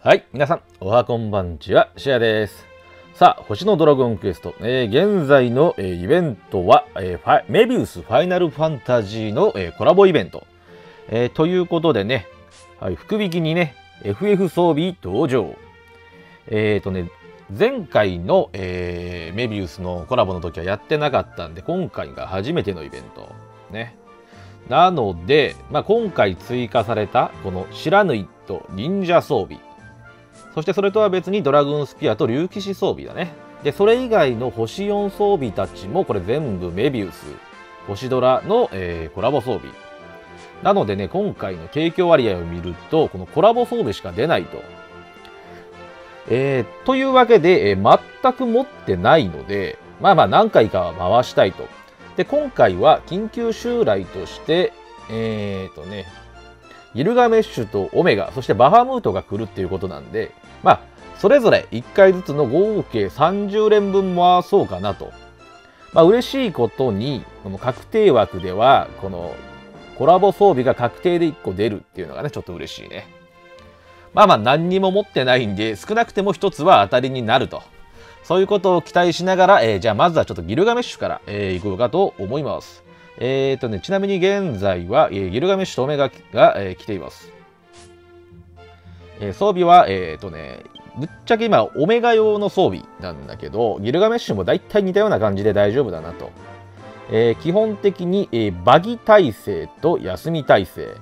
はい、皆さん、おはこんばんちは、シェアです。さあ、星のドラゴンクエスト、現在の、イベントは、メビウスファイナルファンタジーの、コラボイベント。ということでね、はい、福引きにね、FF 装備登場。前回の、メビウスのコラボの時はやってなかったんで、今回が初めてのイベント。ね。なので、今回追加された、このシラヌイと忍者装備。そしてそれとは別にドラグーンスピアと竜騎士装備だね。で、それ以外の星4装備たちもこれ全部メビウス、星ドラの、コラボ装備。なのでね、今回の提供割合を見ると、このコラボ装備しか出ないと。というわけで、全く持ってないので、何回かは回したいと。で、今回は緊急襲来として、ギルガメッシュとオメガ、そしてバハムートが来るっていうことなんで、それぞれ1回ずつの合計30連分回そうかなと。嬉しいことに、この確定枠では、このコラボ装備が確定で1個出るっていうのがね、ちょっと嬉しいね。何にも持ってないんで、少なくても1つは当たりになると。そういうことを期待しながら、じゃあまずはちょっとギルガメッシュから、いこうかと思います。ちなみに現在は、ギルガメッシュとオメガが、来ています。装備は、ぶっちゃけ今、オメガ用の装備なんだけど、ギルガメッシュも大体似たような感じで大丈夫だなと。基本的に、バギ耐性と休み耐性。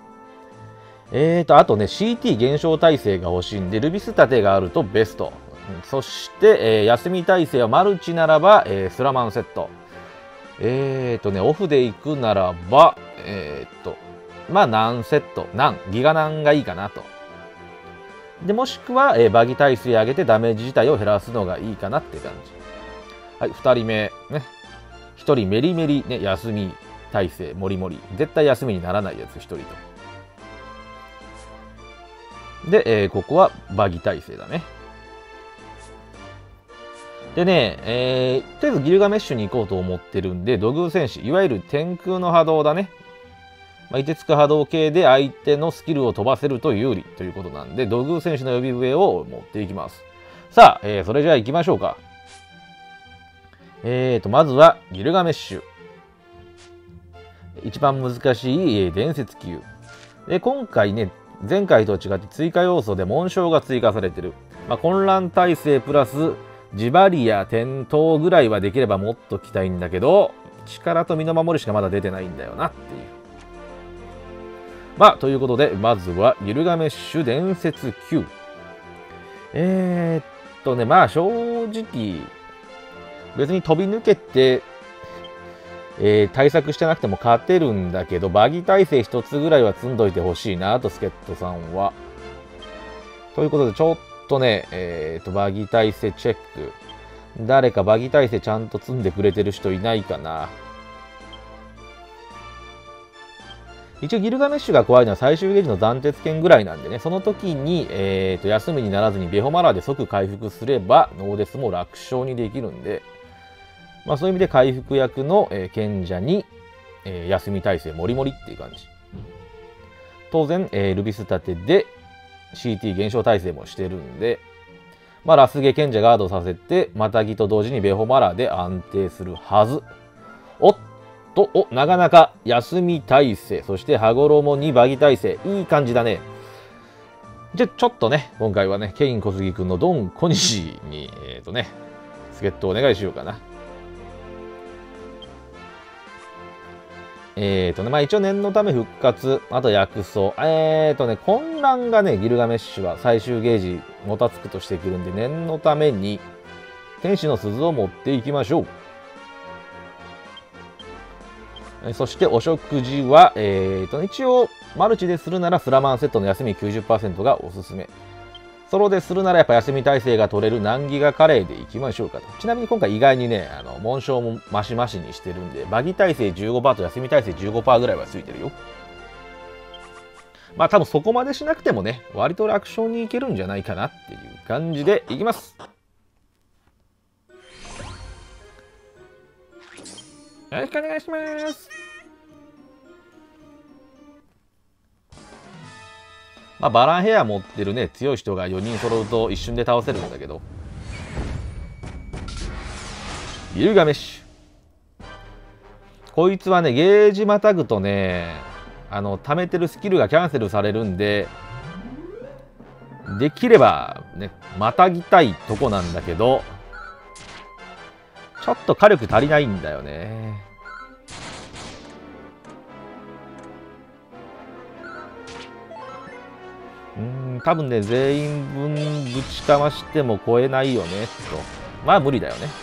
あとね、CT 減少耐性が欲しいんで、ルビス盾があるとベスト。そして、休み耐性はマルチならば、スラマンセット。オフで行くならば、何セット、ギガ何がいいかなと。で、もしくは、バギ耐性上げてダメージ自体を減らすのがいいかなって感じ。はい、2人目。ね。1人メリメリ、ね、休み耐性、モリモリ。絶対休みにならないやつ1人と。で、ここはバギ耐性だね。でね、とりあえずギルガメッシュに行こうと思ってるんで、土偶戦士、いわゆる天空の波動だね。凍てつく波動系で相手のスキルを飛ばせると有利ということなんで、土偶戦士の呼び笛を持っていきます。さあ、それじゃあ行きましょうか。まずはギルガメッシュ。一番難しい、伝説級。で、今回ね、前回と違って追加要素で紋章が追加されてる。混乱耐性プラス、ジバリア転倒ぐらいはできればもっときたいんだけど、力と身の守りしかまだ出てないんだよなっていう。ということで、まずはギルガメッシュ伝説級。正直、別に飛び抜けて、対策してなくても勝てるんだけど、バギ耐性一つぐらいは積んどいてほしいなと、助っ人さんは。ということで、ちょっとね、バギ耐性チェック。誰かバギ耐性ちゃんと積んでくれてる人いないかな。一応ギルガメッシュが怖いのは最終ゲージの斬鉄剣ぐらいなんでね、その時に、休みにならずにベホマラーで即回復すれば、ノーデスも楽勝にできるんで、そういう意味で回復役の、賢者に、休み耐性モリモリっていう感じ。当然、ルビス盾で CT 減少耐性もしてるんで、ラスゲ賢者ガードさせて、マタギと同時にベホマラーで安定するはず。なかなか休み耐性、そして羽衣にバギ耐性、いい感じだね。じゃあちょっとね、今回はね、ケイン小杉くんのドン小西に、助っ人お願いしようかな。一応念のため復活、あと薬草。混乱がね、ギルガメッシュは最終ゲージもたつくとしてくるんで、念のために、天使の鈴を持っていきましょう。そしてお食事は、一応マルチでするならスラマンセットの休み 90% がおすすめ。ソロでするならやっぱ休み耐性が取れる難ギガカレーでいきましょうかと。ちなみに今回意外にね、紋章もマシマシにしてるんで、バギ耐性 15% と休み耐性 15% ぐらいはついてるよ。多分そこまでしなくてもね、割と楽勝にいけるんじゃないかなっていう感じでいきます。よろしくお願いします。 まあ、バランヘア持ってるね、強い人が4人揃うと一瞬で倒せるんだけど。ギルガメッシュ。こいつはね、ゲージまたぐとね、貯めてるスキルがキャンセルされるんで、できればね、またぎたいとこなんだけど、ちょっと火力足りないんだよね。多分ね、全員分ぶちかましても超えないよね、と。まあ無理だよね。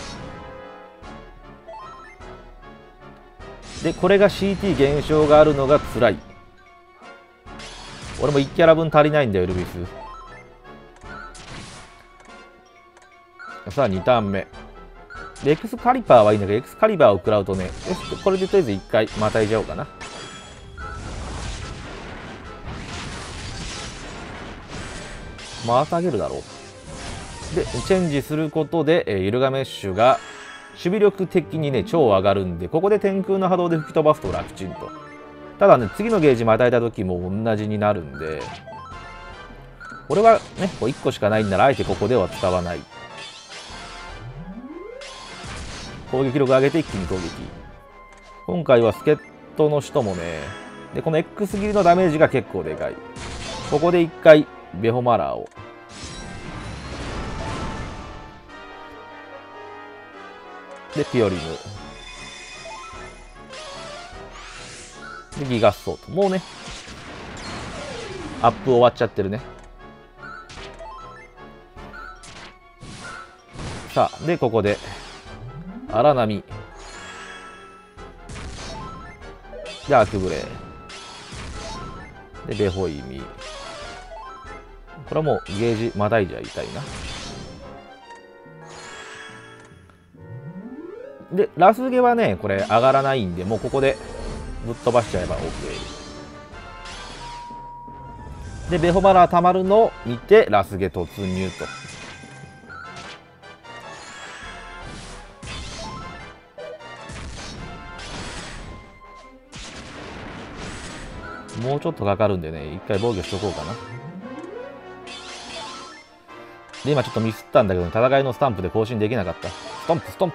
で、これが CT 減少があるのが辛い。俺も1キャラ分足りないんだよ、ルビス。さあ、2ターン目。で、エクスカリバーはいいんだけど、エクスカリバーを食らうとね、よし、これでとりあえず1回またいじゃおうかな。またげるだろう。で、チェンジすることで、イルガメッシュが守備力的にね、超上がるんで、ここで天空の波動で吹き飛ばすと楽ちんと。ただね、次のゲージまたいだ時も同じになるんで、俺はね、こう1個しかないんなら、あえてここでは使わない。攻撃力上げて一気に攻撃。今回は助っ人の人もね、で、この X 切りのダメージが結構でかい。ここで1回、ベホマラーを。で、ピオリム。で、ギガッソーと。もうね、アップ終わっちゃってるね。さあ、で、ここで、荒波。で、アクブレ。で、ベホイミ。これはもうゲージまたいじゃいたいな。で、ラスゲはね、これ上がらないんで、もうここでぶっ飛ばしちゃえば OK。で、ベホマラー溜まるのを見て、ラスゲ突入と。もうちょっとかかるんでね、一回防御しとこうかな。で、今ちょっとミスったんだけど、戦いのスタンプで更新できなかった。ストンプ、ストンプ。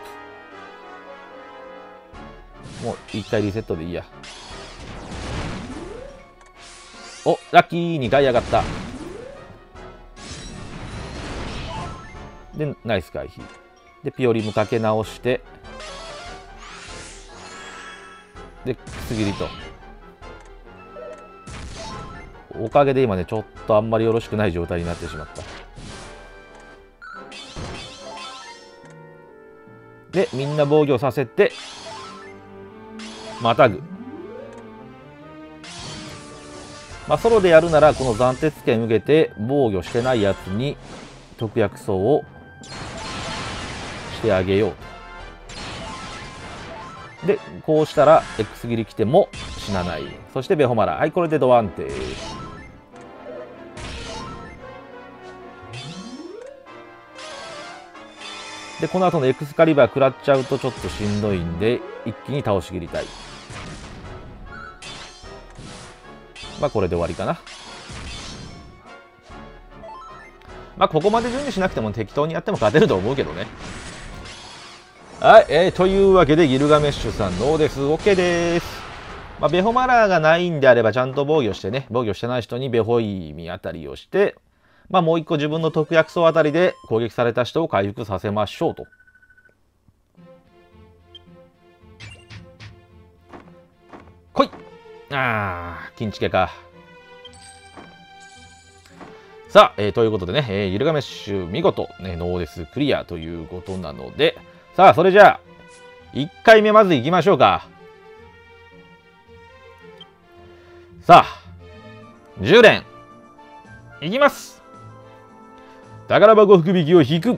もう一回リセットでいいや。お、ラッキー、2回上がった。で、ナイス回避。で、ピオリムかけ直して、で、くす切りと。おかげで今ね、ちょっとあんまりよろしくない状態になってしまった。で、みんな防御させて、またぐ。まあ、ソロでやるなら、この斬鉄剣受けて、防御してないやつに、特約層をしてあげようと。で、こうしたら、X 切り来ても死なない。そして、ベホマラ。はい、これでド安定。で、この後のエクスカリバー食らっちゃうとちょっとしんどいんで、一気に倒し切りたい。まあ、これで終わりかな。まあ、ここまで準備しなくても適当にやっても勝てると思うけどね。はい、というわけで、ギルガメッシュさん、ノーです。OK です。まあ、ベホマラーがないんであれば、ちゃんと防御してね、防御してない人にベホイミあたりをして、まあ、もう一個自分の特約層あたりで攻撃された人を回復させましょうと。来い。金チケか。さあ、ということでね、ギルガメッシュ見事、ね、ノーデスクリアということなので、さあ、それじゃあ、1回目まず行きましょうか。さあ、10連、いきます。宝箱福引きを引く。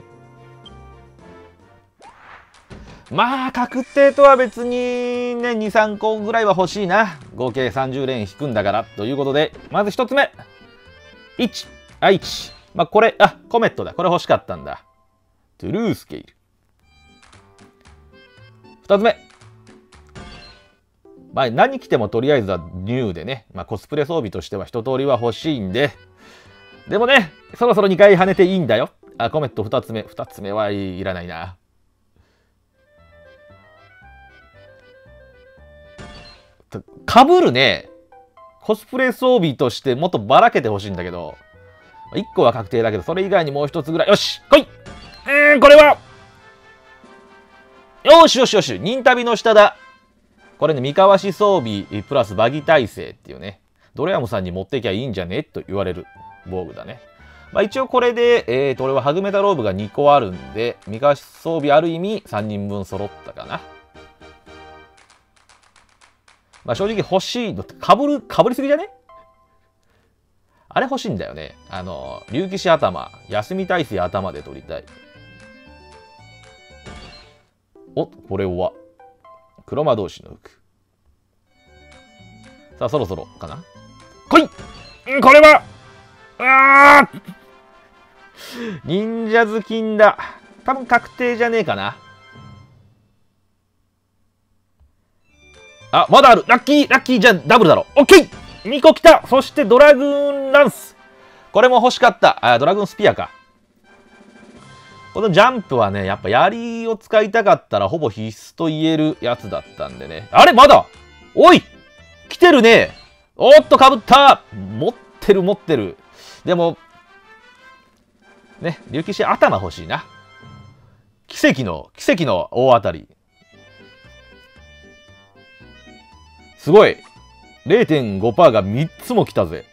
まあ、確定とは別にね、2、3個ぐらいは欲しいな。合計30連引くんだから。ということで、まず1つ目。1。1。まあ、これ、コメットだ。これ欲しかったんだ。トゥルースケール。2つ目。 まあ何着てもとりあえずはニューでね、まあコスプレ装備としては一通りは欲しいんで、でもね、そろそろ2回跳ねていいんだよ。あ、コメット2つ目。2つ目はいらないな。かぶるね。コスプレ装備としてもっとばらけてほしいんだけど、1個は確定だけど、それ以外にもう1つぐらい。よし来いこれはよしよしよし忍旅の下だ。これね、三河し装備プラスバギ耐性っていうね、ドレアムさんに持ってきゃいいんじゃねと言われる防具だね。まあ一応これで、俺はハグメタローブが2個あるんで、三河し装備ある意味3人分揃ったかな。まあ正直欲しいのってかぶりすぎじゃね？あれ欲しいんだよね。竜騎士頭、休み耐性頭で取りたい。お、これは黒魔導士の服。さあそろそろかな。来いこれは忍者頭巾だ。多分確定じゃねえかな。あ、まだある。ラッキーじゃダブルだろ。オッケー !2 個来た。そしてドラグーンランス。これも欲しかった。ドラグーンスピアか。このジャンプはね、やっぱ槍を使いたかったらほぼ必須と言えるやつだったんでね。あれまだおい来てるね。おっとかぶった。持ってる。でも、ね、竜騎士頭欲しいな。奇跡の大当たり。すごい !0.5% が3つも来たぜ。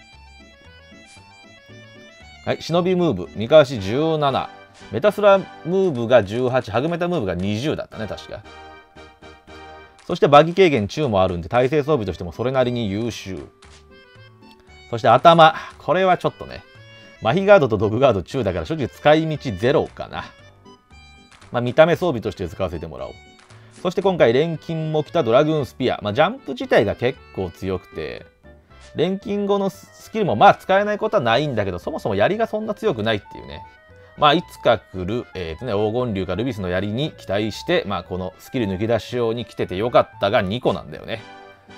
はい、忍びムーブ、三河し17。メタスラムーブが18、ハグメタムーブが20だったね、確か。そしてバギ軽減中もあるんで、耐性装備としてもそれなりに優秀。そして頭。これはちょっとね、マヒガードとドブガード中だから正直使い道ゼロかな。まあ見た目装備として使わせてもらおう。そして今回錬金も来たドラグーンスピア。まあジャンプ自体が結構強くて、錬金後のスキルもまあ使えないことはないんだけど、そもそも槍がそんな強くないっていうね。まあいつか来る、黄金竜かルビスの槍に期待して、まあこのスキル抜き出し用に来ててよかったが2個なんだよね。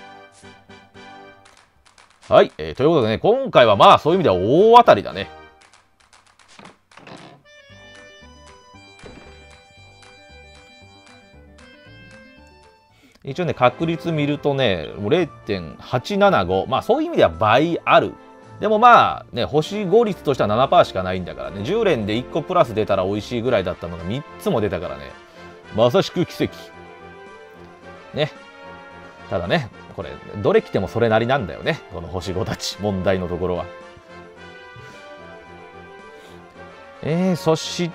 はい、ということでね、今回はまあそういう意味では大当たりだね。一応ね、確率見るとね、0.875。まあそういう意味では倍ある。でもまあね、星5率としては 7% しかないんだからね、10連で1個プラス出たら美味しいぐらいだったのが3つも出たからね、まさしく奇跡。ね。ただね、これ、どれ来てもそれなりなんだよね。この星5たち、問題のところは。そして、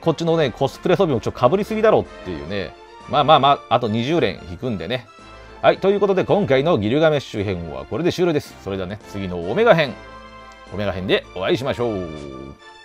こっちのね、コスプレ装備もちょっとかぶりすぎだろっていうね。まあ、あと20連引くんでね。はい、ということで今回のギルガメッシュ編はこれで終了です。それではね、次のオメガ編でお会いしましょう。